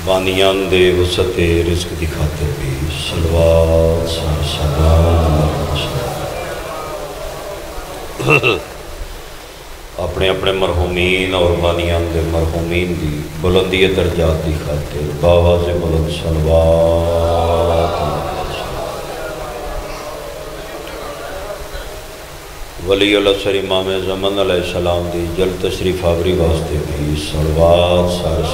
بانیان دے وسعت رزق دی خاطر بھی صلوات اپنے اپنے مرحومین اور بانیان دے مرحومین دی بلندی درجات دی خاطر باواز بلند صلوات ولی اللہ سر امام زمان علیہ السلام دی جل تشریف آوری واسطے بھی صلوات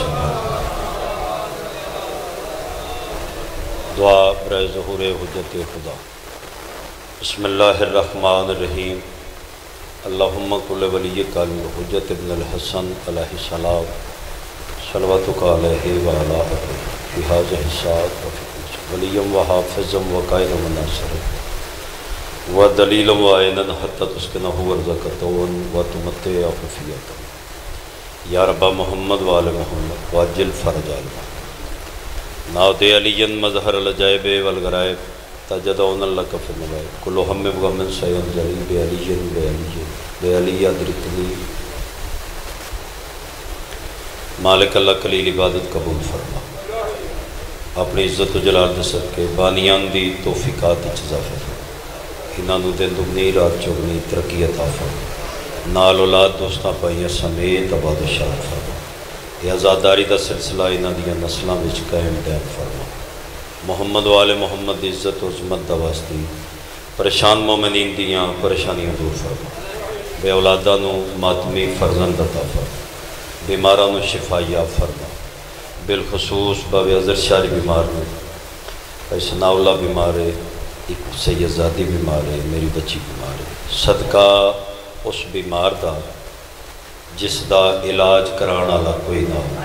دعا برائے ظہور حجت خدا۔ بسم اللہ الرحمن الرحیم۔ اللہم کل ولیک الحجت ابن الحسن علیہ السلام صلواتک علیہ وعلا فی ھذہ الساعۃ ولیم و حافظم و قائد و ناصر و دلیل و عینا حتی تسکنہ ورزقۃ و تمتع خفیۃ یا رب محمد و آل محمد واجل فرج المحمد ناود علی مظہر العجائب والغرائب تجدون لک فی النوائب کل ہم وغم سین جلی بے علی بے علی ادرکنی مالک اللہ کلیل عبادت قبول فرما، اپنی عزت و جلال دے صدقے بانیان دی توفیقات اضافہ فرما، انہوں دے دگنی رات چگنی ترقی عطا فرما، نال اولاد دوستاں پائیاں سمیت آباد و شاد فرما، یہ آزاداری دا سلسلہ انہاں دیاں نسلاں وچ قائم دائم فرما، محمد و آل محمد دی عزت و عظمت دا واسطے پریشان مومنین دیاں پریشانیاں دور فرما، بے اولاداں نو ماتمی فرزند عطا فرما، بیماراں نو شفا یاب فرما، بالخصوص بابے عذر شاری بیمار نے، ثناء اللہ بیمار ہے، ایک سیدزادی بیمار ہے، میری بچی بیمار ہے، صدقہ اس بیمار دا جس دا علاج کرانا لا کوئی نہ ہو،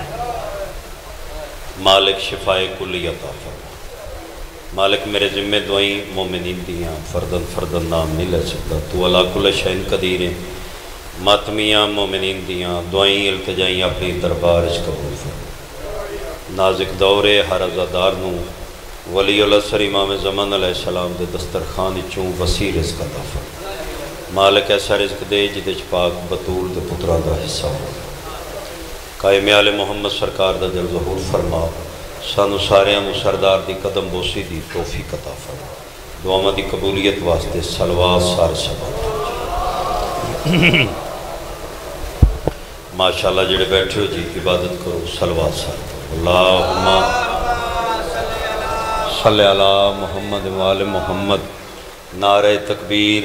مالک شفائے کلی عطا فرما، مالک میرے ذمہ دعائیں مومنین دیاں فردن فردن نام نہیں لے سکتا، تو علا کل شئین قدیر ہیں، ماتمیاں مومنین دیاں دعائیں التجائیں اپنی دربارش قبول فرما، نازک دورے ہر عزادار نو ولی اللہ سر امام زمان علیہ السلام دے دسترخان چون وسیع رزق عطا فرما، مالک ایسا رزق دے جدے پاک بطول دے پترہ دا حصہ ہو، قائم آل محمد سرکار دا جل ظہور فرما، سانو ساریاں نو سردار دی قدم بوسی دی توفیق عطا فرما، دعاواں دی قبولیت واسطے صلوات سارے سبا ماشاءاللہ جڑے بیٹھے ہو جی عبادت کرو صلوات سارے اللہم صلی علی محمد و آل محمد، نعرہ تکبیر،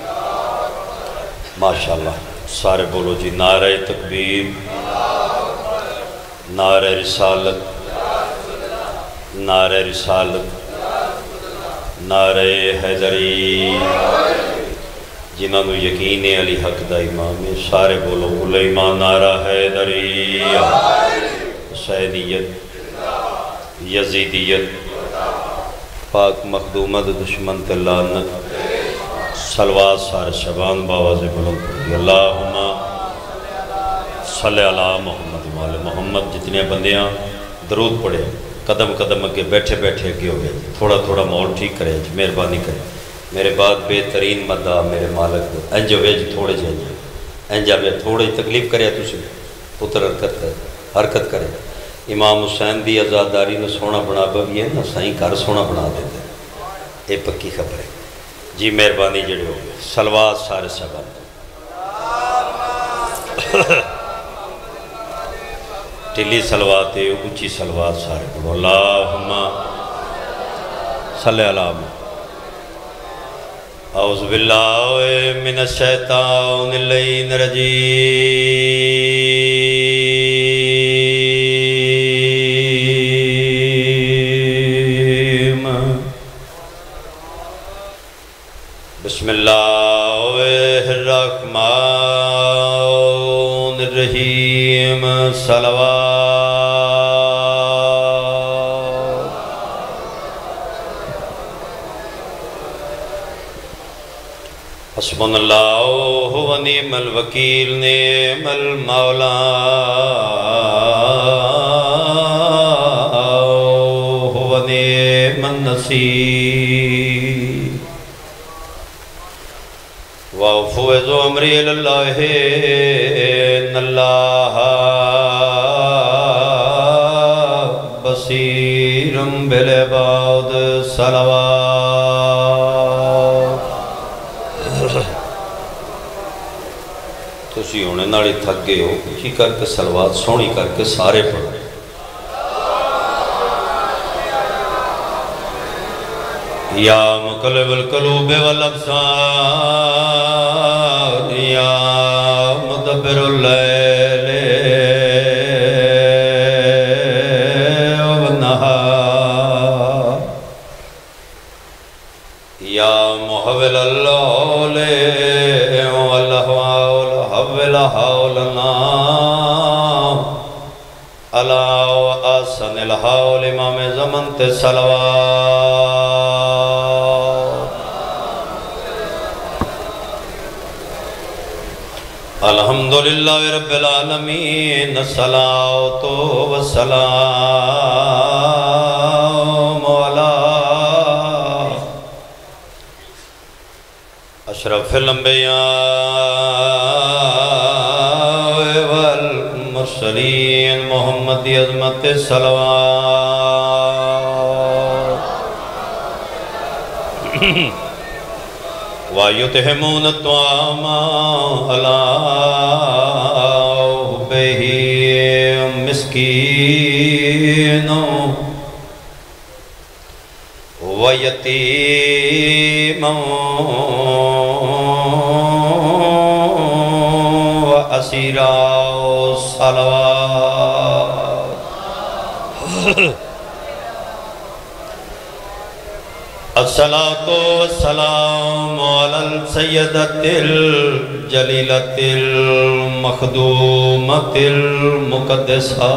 ماشاءاللہ سارے بولو جی نعرہ تکبیر، نعرہ رسالت، نعرہ رسالت، نعرہ حیدری، جنہاں نو یقین علی حق دا امام ہے، سارے بولو کل ایمان نعرہ حیدری، حسینیت، یزیدیت، پاک مخدومت دشمن تلانت، صلوات سارے شبان باواز بلند کردی، اللہم صلی علی محمد و آل محمد، جتنے بندیاں درود پڑھے قدم قدم اگے بیٹھے بیٹھے اگے ہو گئے، تھوڑا تھوڑا ماحول ٹھیک کرے جی، مہربانی کرے، میرے بعد بہترین مدہ میرے مالک انجو ویج تھوڑے جائیں انجا میں تھوڑے تکلیف کرے تُسی پتر حرکت کرے، امام حسین دی آزاداری نے سونا بنا بھی ہے نا، سائیں گھر سونا بنا دیتے ہیں، یہ پکی خبر ہے جی، مہربانی جڑے ہو گئے، صلوات سارے سبب ٹلی صلوات ہے، اونچی صلوات سارے پڑھو، اللہم صلی علی محمد۔ اعوذ باللہ من الشیطان اللعین الرجیم، بسم اللہ الرحمن الرحیم، صلوات، حسبنا اللہ و نعم الوکیل، نعم المولا و نعم النصیر، وَأَفْوِضُ أَمْرِي إِلَى اللَّهِ إِنَّ اللَّهَ सलावत तुसी होने नाले थक गए हो की करके सलवात सोहनी करके सारे पढ़ो या मुक़ल्लिबुल क़ुलूब वल अब्सार या मुदब्बिरुल लैल वन नहार या मुहव्विलल लौल वल हवाल हव्विल हौलना अला व आसनिल हौल इमाम ज़मन ते सलवात अल्हम्दुलिल्लाहि रब्बिल आलमीन सलातो व सलाम अला अशरफिल अंबिया वल मुरसलीन मोहम्मद अज़मत सलवात वायुतहिमून त्वामा अला हुब्बिही मिस्कीनो व यतीमो व असीरा सलवात अस्सलातो वस्सलामु अलल सय्यदतिल जलीलतिल मखदूमतिल मुक़द्दसा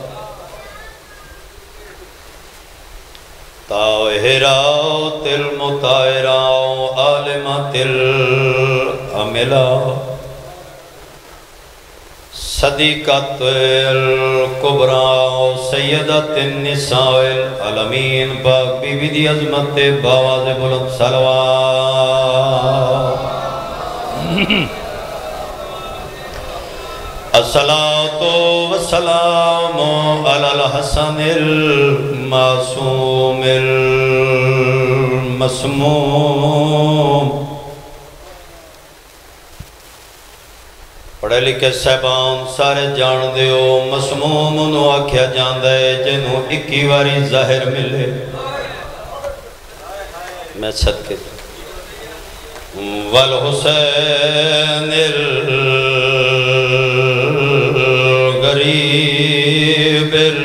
ताहिरातिल मुताहिरा आलिमातिल अमिला सदीक़ातिल कुबरा सय्यदतिन निसाइल अलमीन पाक बीबी दी अज़मत बावाज़ बुलंद सलवात अस्सलातो वस्सलामु अलल हसनिल मासूमिल मसमूम पढ़े लिखे साहबान सारे जान दियो मसमूम नूं आख्या जांदा है जिन्हों 21 वारी ज़ाहिर मिले मैं सदके वल हुसैनिल गरीबिल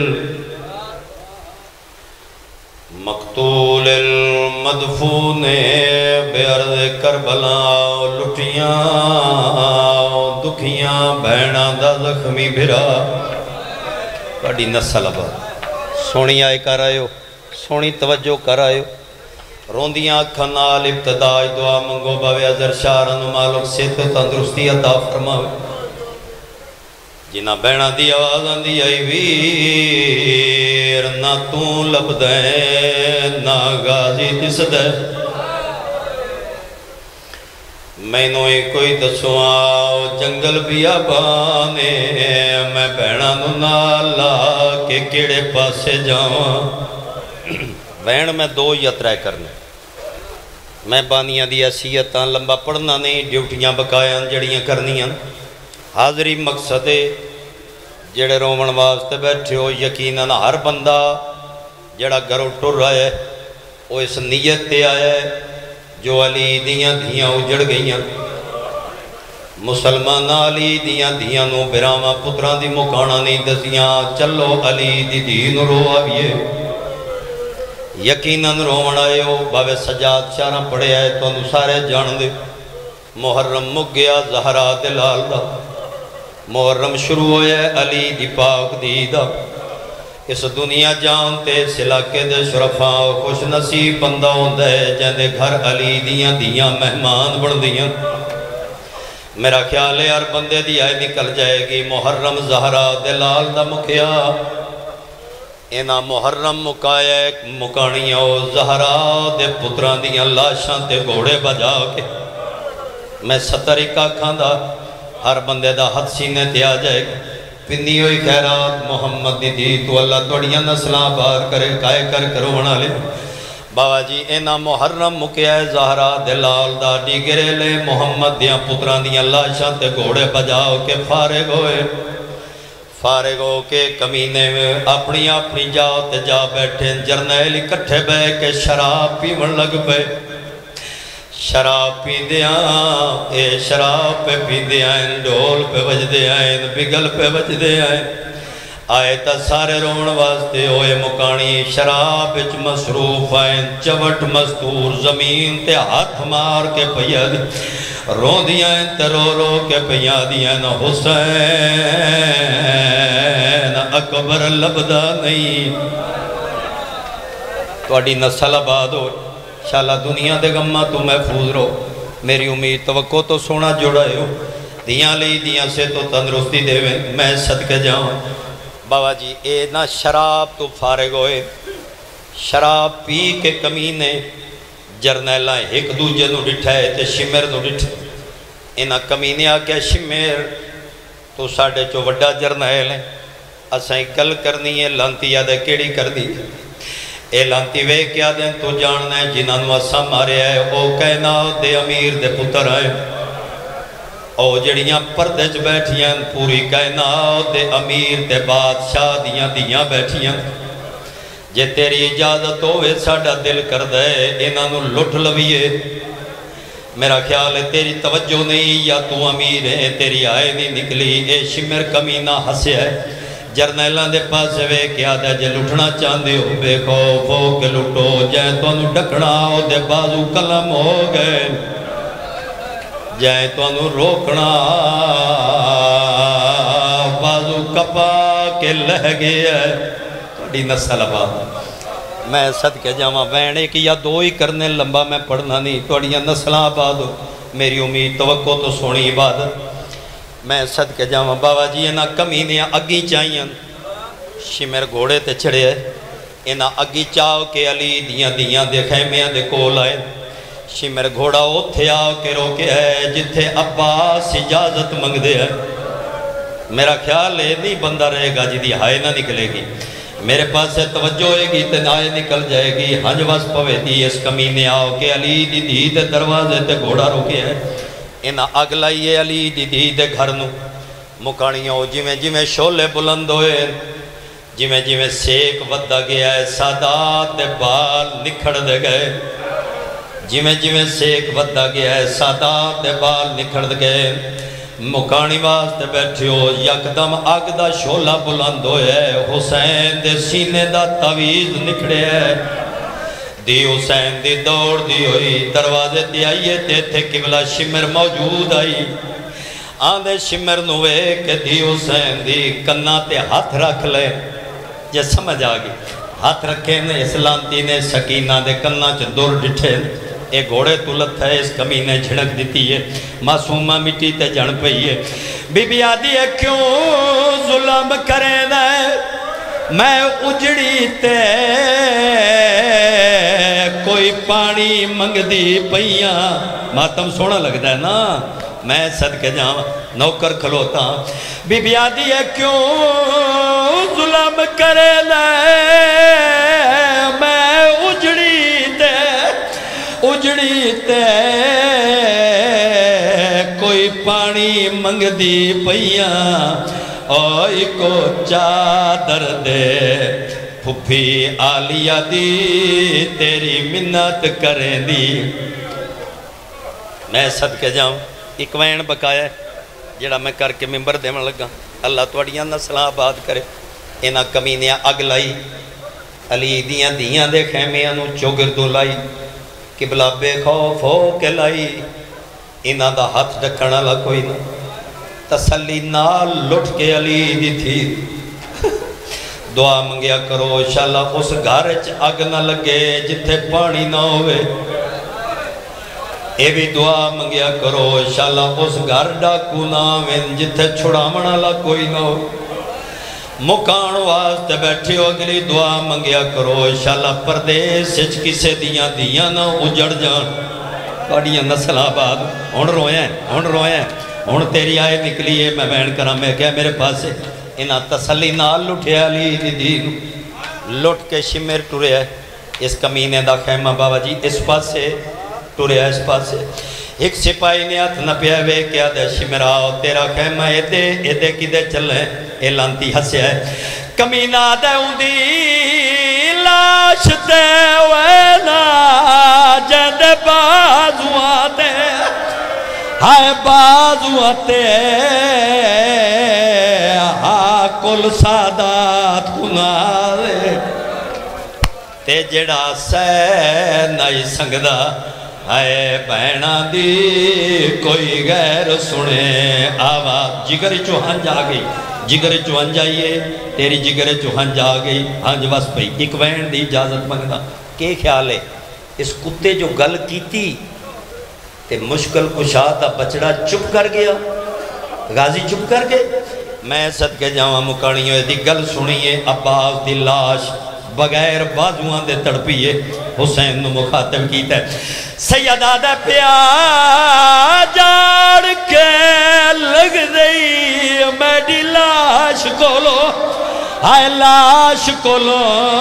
मक़तूलिल मदफूने बेअर्ज़ करबला लुटियां दुखियां भैणा दा जख्मी भिरा बड़ी नस्ल आबाद सोहनी आए कर आयो सोहनी तवज्जो कर आयो रोंदियां अखां नाल इब्तिदा दुआ मंगो बावे अज़र शारन मालिक सेहत तंदुरुस्ती अता फरमावे जिन्हां भैणा दी आवाज़ आंदी आई वीर ना तू लभदा ना गाजी दिसदा मैनू कोई दसो आओ जंगल बियाबाने मैं भैणा नू नाल ला के केड़े पासे जावां भैण मैं 2 यात्रा करने मैं बानियां दी हैसियतां लंबा पढ़ना नहीं ड्यूटियां बकाया जड़ियां करनियां हाज़री मकसद है जेड़े रोवन वास्ते बैठे हो यकीनन हर बंदा जड़ा घरों टुर आया है वो इस नीयत ते आया है जो अली दियां धियां उजड़ गईयां मुसलमान अली दियां धियां नूं बिरावां पुत्रां दी मुकाणा नहीं दसियां चलो अली दी धी नूं रोआवीए यकीनन रोवण आए हो भावे सजाद शारा पढ़िया है तुहानूं सारे जान दे मुहर्रम मुक गया ज़हरा दे लाल दा मुहर्रम शुरू होया अली दी पाक दी दा इस दुनिया जानते इस इलाके दे शुरफा खुश नसीब बंदा होंदा है जिहदे घर अली दियां दियां मेहमान बनदियां मेरा ख्याल है हर बंदे दी आय निकल जाएगी मुहर्रम ज़हरा दे लाल दा मुखिया इना मुहर्रम मुकाया मुकाणियां ज़हरा दे पुत्रां दियां लाशां ते घोड़े बजा के मैं 70 आखां दा हर बंदे दा हथ सीने ते आ जाएगा पिन्नी हुई खैरात मुहम्मद दी धी तो अल्लाह तुहाड़ियां नस्लां पार करे काय कर करो बना ले بابا جی اینا محرم مکیا ہے زہرا دلال دا ڈیگرے لے محمد دیاں پتران دیاں لاشاں تے گھوڑے بجاؤ کے فارغ ہو کے کمینے میں اپنی اپنی جاؤ تے جا بیٹھے جرنیل اکٹھے بے کے شراب پیون لگ پے شراب پی دیاں اے شراب پہ پی دیاں ڈھول پہ بج دیاں بگل پہ بج دیاں آئے تا سارے رون واسطے ہوئے مکانی شراب اچ مصروف آئیں چوٹ مستور زمین تے ہاتھ مار کے پیا دی رو دیاں تے رو رو کے پیا دیاں حسین اکبر لبدا نہیں تو اڈی نسل آباد ہو انشاءاللہ دنیا دے گمہ تو محفوظ رو میری امید توقع تو سونا جوڑائے ہو دیاں لی دیاں سے تو تندرستی دے میں صدقے جاؤں بابا جی اے نا شراب تو فارغ ہوئے شراب پی کے کمینے جرنیلہ ایک دوجہ نو ڈٹھائے تے شمیر نو ڈٹھائے اینا کمینے آکے شمیر تو ساڑھے چو وڈا جرنیل ہیں اسائیں گل کرنی ہے لانتی یادے کیڑی کر دی اے لانتی وے کیا دیں تو جاننا ہے جنہاں نو اسا مارے آئے او کہنا دے امیر دے پتر آئے او جڑیاں پردج بیٹھیاں پوری کائنات دے امیر دے بادشاہ دیاں بیٹھیاں جے تیری اجازت ہوئے ساڑھا دل کر دے انہاں نو لٹ لویے میرا خیال ہے تیری توجہ نہیں یا تو امیر ہے تیری آئے نہیں نکلی اے شمر کمینہ ہسے ہے جرنیلہ دے پاس وے کیا دے جے لٹنا چاندے ہو بے خوف ہو کے لٹو جائے تو انہوں ڈکڑا ہو دے بازو کلم ہو گئے جائے تو انہوں روکنا بازو کپا کے لہ گیا ہے توڑی نسل آباد میں صدقے جاواں وینے کی یا دو ہی کرنے لمبا میں پڑھنا نہیں توڑیاں نسل آباد ہو میری امید توقع تو سونی عبادت میں صدقے جاواں بابا جی اینا کمینیاں اگی چاہیاں شمر گھوڑے تے چھڑے ہے اینا اگی چاہو کہ علی دیاں دے خیمیاں دے کول آئے شمر گھوڑا اتھے آو کے روکے ہے جتھے عباس اجازت منگ دے ہے میرا خیال ہے نہیں بندہ رہے گا جدی ہائے نہ نکلے گی میرے پاس سے توجہ ہوئے گی تے ہائے نکل جائے گی ہنج وس پوے دی اس کمینے آو کہ علی دی تے دروازے تے گھوڑا روکے ہے اینا اگلائیے علی دی تے گھر نو مکانیوں جویں شولے بلند ہوئے جویں سیک ودہ گیا ہے سادات دے بال نکھڑ دے گئے جویں سیک ودہ گیا ہے سادات دے بال نکھڑ دے گئے مکانی واسطے بیٹھے ہو یکدم آگ دا شولہ بلند ہوئے حسین دے سینے دا تویز نکھڑے ہے دی حسین دی دوڑ دی ہوئی دروازے دی آئیے تے تھے قبلہ شمر موجود آئی آندھے شمر نوے کہ دی حسین دی کنہ تے ہاتھ رکھ لے یہ سمجھ آگی ہاتھ رکھے نے اسلامتی نے سکینہ دے کنہ چے دور ڈٹھے اے گھوڑے تولت ہے اس کمینے جھڑک دیتی ہے معصومہ مٹی تے جھڑ پئی ہے بی بی آدھی ہے کیوں ظلم کریں دے میں اجڑی تے کوئی پانی منگ دی پئیاں ماتم سونا لگتا ہے نا میں صدقے جاؤں نوکر کھلوتا بی بی آدھی ہے کیوں ظلم کرے لے میں اجڑی تے کوئی پانی منگ دی پئیاں اوئی کو چادر دے پھپھی آلیہ دی تیری منت کریں دی میں صدقے جاؤں ایک وین بقایا ہے جڑا میں کر کے ممبر دے من لگا اللہ توڑیاں نسلہ آباد کرے اینا کمینیاں اگ لائی علی دیاں دے خیمیاں نو چوگردوں لائی قبلہ بے خوف ہو کے لائی اینا دا ہاتھ ڈکھنا لا کوئی نہ تسلی نال لٹ کے علی دی تھی دعا منگیا کرو انشاءاللہ اس گھارچ اگ نہ لگے جتھے پانی نہ ہوئے اے بھی دعا منگیا کرو انشاءاللہ اس گھر ڈاکو نہ ہوئے جتھے چھڑامنا لا کوئی نہ ہو مکان واسطے بیٹھے ہو اگلی دعا منگیا کرو انشاءاللہ پردیس سچ کسے دیاں نہ اجڑ جان پاڑیاں نسل آباد ہون روئے ہیں ہون تیری آئے نکلی ہے میں بین کرام میں کیا میرے پاس ہے انہاں تسلی نال لٹھے علی دی لٹ کے شمیر ٹورے ہے اس کمینے دا خیمہ بابا جی اس پاس سے ٹوریا اس پاس سے ایک سپاہی نے ہاتھ نہ پیا وے کیا دے شمراؤ تیرا خیمہ ایدے کدے چلے اے لانتی ہسے ہے کمینہ دے اندی لاش دے وینا جد بازواتے ہائے بازواتے ہاں کل سادات کنارے تے جڑا سہ نائی سنگدہ ہائے بہنہ دی کوئی غیر سنے آواز جگر چوہن جا گئی جگر چوہن جائیے تیری جگر چوہن جا گئی ہنج بس پئی ایک بہن دی اجازت منگنا کہ خیال ہے اس کتے جو گل کیتی تے مشکل کشا تا بچڑا چپ کر گیا غازی چپ کر گئے میں صدقے جاواں مکانیوں دی گل سنیے عباس دی لاش بغیر بازوان دے تڑپیے حسین نو مخاطب کیتا ہے سیدہ دے پیا جاڑ کے لگ دئی میڈی لاش کولو ہائے لاش کولو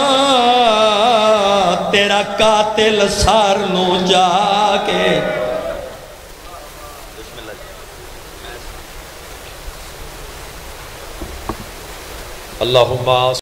تیرا قاتل سار نو جا کے اللہم